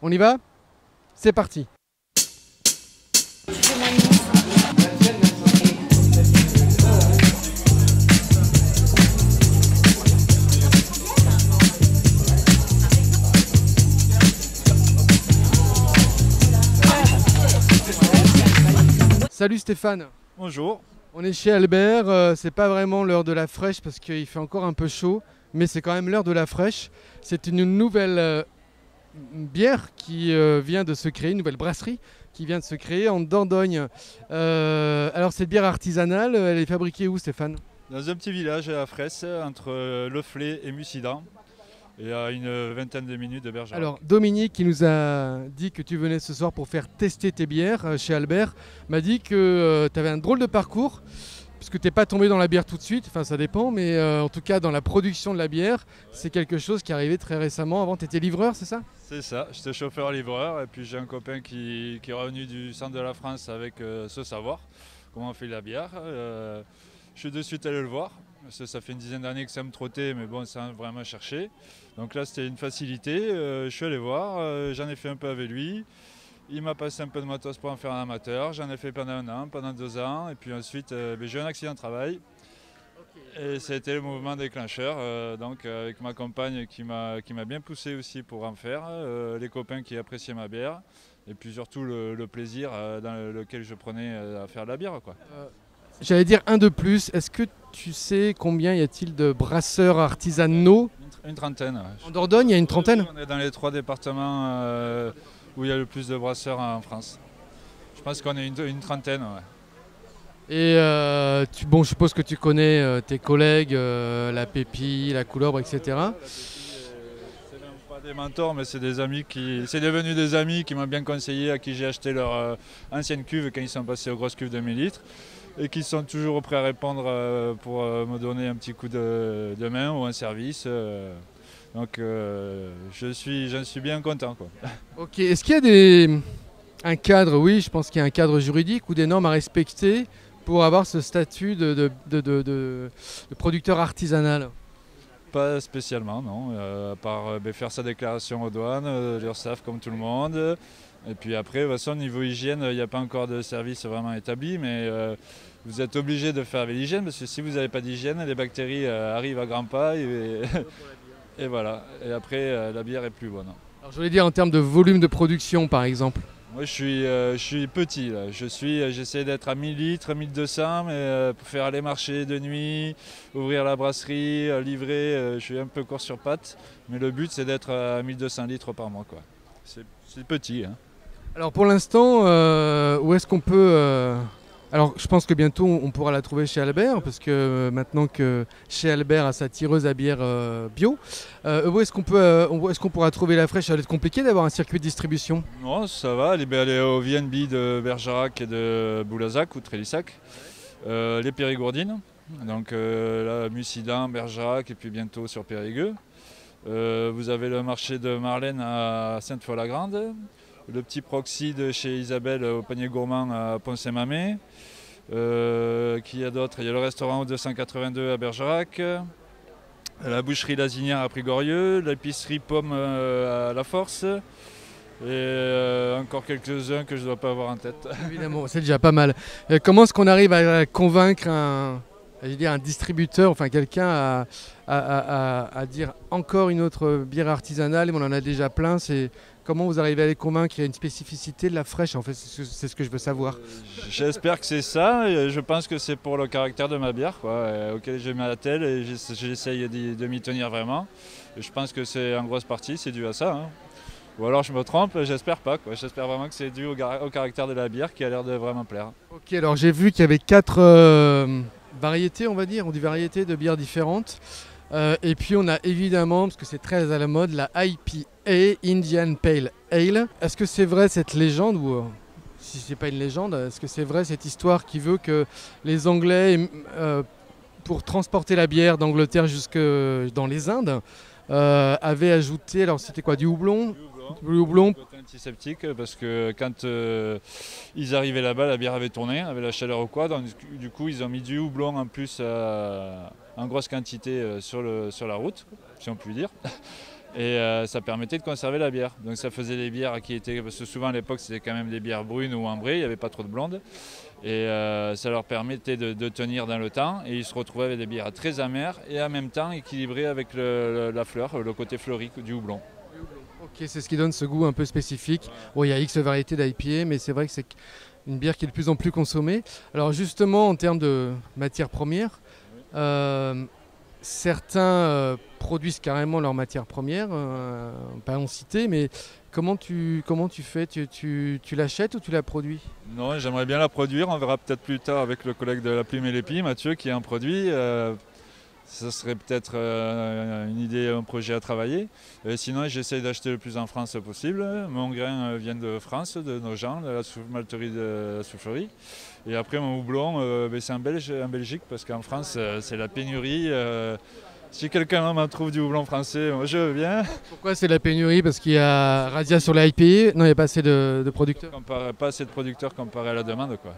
On y va? C'est parti. Salut Stéphane. Bonjour. On est chez Albert, c'est pas vraiment l'heure de la fraîche parce qu'il fait encore un peu chaud, mais c'est quand même l'heure de la fraîche. C'est une nouvelle bière qui vient de se créer, une nouvelle brasserie qui vient de se créer en Dordogne. Alors cette bière artisanale, elle est fabriquée où Stéphane? Dans un petit village à Fraisse, entre Le Flé et Mussidan, et à une vingtaine de minutes de Bergerac. Alors Dominique qui nous a dit que tu venais ce soir pour faire tester tes bières chez Albert, m'a dit que tu avais un drôle de parcours, puisque tu n'es pas tombé dans la bière tout de suite, enfin ça dépend, mais en tout cas dans la production de la bière, c'est quelque chose qui est arrivé très récemment. Avant tu étais livreur, c'est ça? C'est ça, j'étais chauffeur-livreur, et puis j'ai un copain qui est revenu du centre de la France avec ce savoir, comment on fait la bière. Je suis de suite allé le voir, parce que ça fait une dizaine d'années que ça me trottait, mais bon, sans vraiment chercher. Donc là, c'était une facilité. Je suis allé voir, j'en ai fait un peu avec lui. Il m'a passé un peu de matos pour en faire un amateur. J'en ai fait pendant 1 an, pendant 2 ans. Et puis ensuite, j'ai eu un accident de travail. Et ça a été le mouvement déclencheur. Donc avec ma compagne qui m'a bien poussé aussi pour en faire. Les copains qui appréciaient ma bière. Et puis surtout le plaisir dans lequel je prenais à faire de la bière, quoi. J'allais dire un de plus, est-ce que tu sais combien y a-t-il de brasseurs artisanaux? Une trentaine. Ouais. En Dordogne, il y a une trentaine? On est dans les 3 départements où il y a le plus de brasseurs en France. Je pense qu'on est une trentaine. Ouais. Et bon, je suppose que tu connais tes collègues, la Pépi, la Couleuvre, etc. C'est même pas des mentors, mais c'est des amis c'est devenu des amis qui m'ont bien conseillé, à qui j'ai acheté leur ancienne cuve quand ils sont passés aux grosses cuves de 1000 litres. Et qui sont toujours prêts à répondre pour me donner un petit coup de main ou un service. Donc j'en suis bien content, quoi. Ok, est-ce qu'il y a un cadre, oui, je pense qu'il y a un cadre juridique ou des normes à respecter pour avoir ce statut de producteur artisanal? Pas spécialement, non. À part faire sa déclaration aux douanes, l'URSSAF comme tout le monde. Et puis après, de toute façon, niveau hygiène, il n'y a pas encore de service vraiment établi, mais vous êtes obligé de faire avec l'hygiène, parce que si vous n'avez pas d'hygiène, les bactéries arrivent à grands pas, et voilà. Et après, la bière est plus bonne. Alors, je voulais dire en termes de volume de production, par exemple. Moi, je suis petit, là. J'essaie d'être à 1000 litres, 1200, mais pour faire les marchés de nuit, ouvrir la brasserie, livrer, je suis un peu court sur pattes. Mais le but, c'est d'être à 1200 litres par mois, quoi. C'est petit, hein. Alors pour l'instant, où est-ce qu'on peut... Alors je pense que bientôt on pourra la trouver chez Albert, parce que maintenant que chez Albert a sa tireuse à bière bio, où est-ce qu'on pourra trouver la fraîche? Ça va être compliqué d'avoir un circuit de distribution. Non, ça va, elle est au VNB de Bergerac et de Boulazac ou Trélissac. Les Périgourdines, donc là, Mussidan, Bergerac et puis bientôt sur Périgueux. Vous avez le marché de Marlène à Sainte-Foy-la-Grande. Le petit proxy de chez Isabelle au panier gourmand à Pont-Saint-Mamé. Qui y a d'autres? Il y a le restaurant 282 à Bergerac, la boucherie Lazinière à Prigorieux, l'épicerie Pomme à La Force, et encore quelques-uns que je ne dois pas avoir en tête. Évidemment, c'est déjà pas mal. Comment est-ce qu'on arrive à convaincre un distributeur, enfin quelqu'un à dire encore une autre bière artisanale, mais on en a déjà plein? Comment vous arrivez à les convaincre? Il y a une spécificité de la fraîche, en fait, c'est ce que je veux savoir. J'espère que c'est ça, et je pense que c'est pour le caractère de ma bière, quoi, auquel je m'attelle, et j'essaye de m'y tenir vraiment. Et je pense que c'est en grosse partie, c'est dû à ça, hein. Ou alors je me trompe, j'espère pas, quoi. J'espère vraiment que c'est dû au caractère de la bière qui a l'air de vraiment plaire. Ok, alors j'ai vu qu'il y avait 4 variétés, on va dire, ou des variétés de bières différentes. Et puis on a évidemment, parce que c'est très à la mode, la IPA, Indian Pale Ale. Est-ce que c'est vrai cette légende, ou si c'est pas une légende, est-ce que c'est vrai cette histoire qui veut que les Anglais, pour transporter la bière d'Angleterre jusque dans les Indes, avaient ajouté, alors c'était quoi, du houblon? Du houblon. Côté antiseptique, parce que quand ils arrivaient là-bas, la bière avait tourné, avait la chaleur ou quoi. Donc, du coup, ils ont mis du houblon en plus en grosse quantité sur la route, si on peut dire. Et ça permettait de conserver la bière. Donc ça faisait des bières qui étaient, parce que souvent à l'époque c'était quand même des bières brunes ou ambrées, il n'y avait pas trop de blondes. Et ça leur permettait de tenir dans le temps. Et ils se retrouvaient avec des bières très amères et en même temps équilibrées avec la fleur, le côté fleuri du houblon. Ok, c'est ce qui donne ce goût un peu spécifique. Bon, il y a X variétés d'IPA, mais c'est vrai que c'est une bière qui est de plus en plus consommée. Alors justement, en termes de matières premières, certains produisent carrément leurs matières premières, pas en citer, mais comment tu fais? Tu l'achètes ou tu la produis? Non, j'aimerais bien la produire. On verra peut-être plus tard avec le collègue de La Plume et l'Épi, Mathieu, qui en produit. Ce serait peut-être une idée, un projet à travailler. Sinon, j'essaie d'acheter le plus en France possible. Mon grain vient de France, de nos gens, de la malterie de la soufflerie. Et après, mon houblon, c'est en Belgique, parce qu'en France, c'est la pénurie. Si quelqu'un m'en trouve du houblon français, moi je veux bien. Pourquoi c'est la pénurie? Parce qu'il y a Radia sur l'IPA? Non, il n'y a pas assez de producteurs. Pas assez de producteurs comparé à la demande, quoi.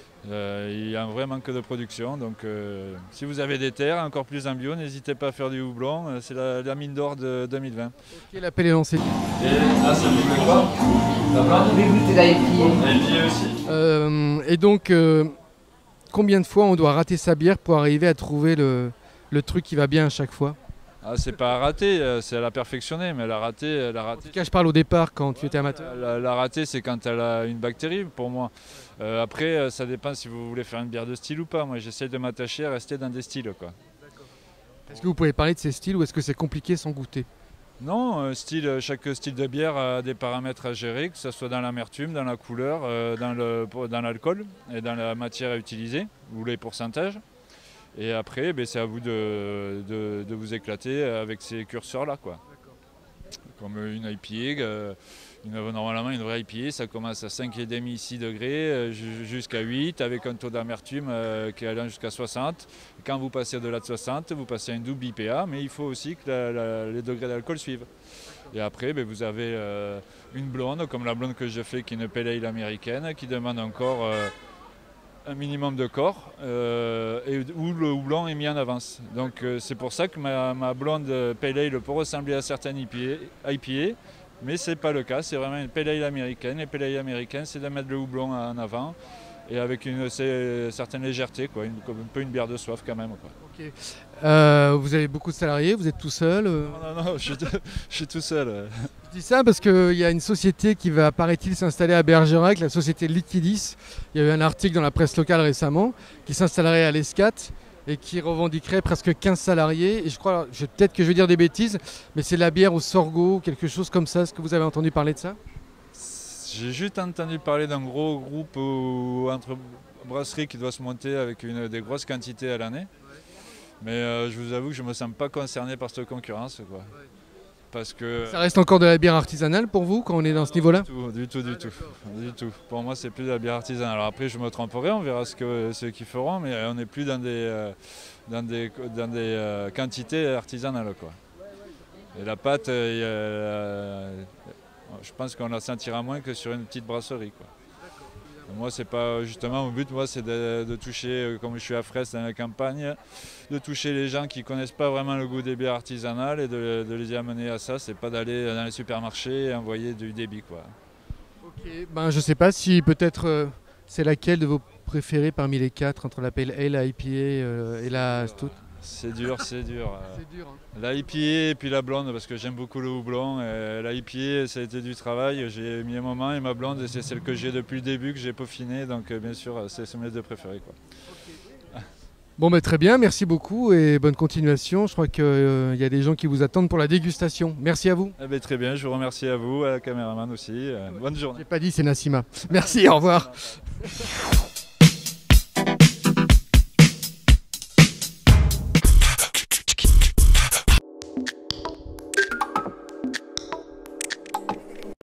Il y a un vrai manque de production, donc si vous avez des terres, encore plus en bio, n'hésitez pas à faire du houblon, c'est la mine d'or de 2020. Ok, l'appel est lancé. Et là, ça vous plaît quoi? La blonde? Je vais goûter l'IPA. l'IPA aussi. Et donc, combien de fois on doit rater sa bière pour arriver à trouver le truc qui va bien à chaque fois? Ah, c'est pas à rater, c'est à la perfectionner, mais la rater. En tout cas, je parle au départ quand tu étais amateur. La rater, c'est quand elle a une bactérie, pour moi. Après, ça dépend si vous voulez faire une bière de style ou pas. Moi, j'essaie de m'attacher à rester dans des styles, quoi. Est-ce que vous pouvez parler de ces styles ou est-ce que c'est compliqué sans goûter? Non, chaque style de bière a des paramètres à gérer, que ce soit dans l'amertume, dans la couleur, dans l'alcool et dans la matière à utiliser, ou les pourcentages. Et après, c'est à vous de vous éclater avec ces curseurs-là, quoi. Comme une IPA, normalement une vraie IPA, ça commence à 5,5 6 degrés jusqu'à 8, avec un taux d'amertume qui allant jusqu'à 60. Quand vous passez au-delà de 60, vous passez à une double IPA, mais il faut aussi que les degrés d'alcool suivent. Et après, vous avez une blonde, comme la blonde que je fais, qui est une pale ale américaine, qui demande encore un minimum de corps où le houblon est mis en avance. Donc c'est pour ça que ma blonde pale ale peut ressembler à certaines IPA, mais ce n'est pas le cas, c'est vraiment une pale ale américaine. Les pale ale américaines, c'est de mettre le houblon en avant et avec une certaine légèreté, quoi, un peu une bière de soif quand même, quoi. Ok. Vous avez beaucoup de salariés, vous êtes tout seul? Non, je suis tout seul. Je dis ça parce qu'il y a une société qui va, paraît-il, s'installer à Bergerac, la société Liquidis. Il y a eu un article dans la presse locale récemment qui s'installerait à l'Escat et qui revendiquerait presque 15 salariés. Et je crois, peut-être que je vais dire des bêtises, mais c'est la bière au sorgho, quelque chose comme ça. Est-ce que vous avez entendu parler de ça? J'ai juste entendu parler d'un gros groupe entre brasseries qui doit se monter avec des grosses quantités à l'année. Mais je vous avoue que je ne me sens pas concerné par cette concurrence, quoi. Parce que Ça reste encore de la bière artisanale pour vous quand on est dans ce niveau-là? Du tout. Pour moi, c'est plus de la bière artisanale. Alors après, je me tromperai, on verra ce qu'ils feront, mais on n'est plus dans des quantités artisanales, quoi. Et la pâte, je pense qu'on la sentira moins que sur une petite brasserie, quoi. Moi, c'est pas justement mon but, moi, c'est de toucher, comme je suis à Fraisse dans la campagne, de toucher les gens qui connaissent pas vraiment le goût des bières artisanales et de les y amener à ça. C'est pas d'aller dans les supermarchés et envoyer du débit, quoi. Ok, je sais pas si peut-être c'est laquelle de vos préférées parmi les quatre entre la Pale Ale, la IPA et la Stout. C'est dur. C'est dur, hein. La IPA et puis la blonde, parce que j'aime beaucoup le houblon. La IPA, ça a été du travail. J'ai mis un moment et ma blonde, c'est celle que j'ai depuis le début, que j'ai peaufinée. Donc bien sûr, c'est mes deux préférées, quoi. Bon, très bien, merci beaucoup et bonne continuation. Je crois qu'il y a des gens qui vous attendent pour la dégustation. Merci à vous. Très bien, je vous remercie à vous, à la caméraman aussi. Bonne journée. J'ai pas dit, c'est Nassima. Merci, au revoir.